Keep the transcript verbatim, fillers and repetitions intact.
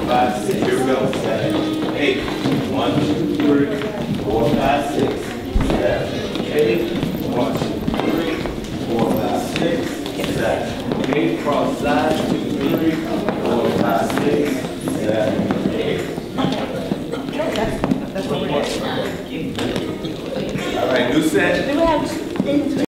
five, six. Here we go. Seven, eight. One, two, three, four, five, six, seven, eight. One, two, three, four, five, six, seven, eight. Cross side. Two, three, four, five, six, seven, eight. All right, new set.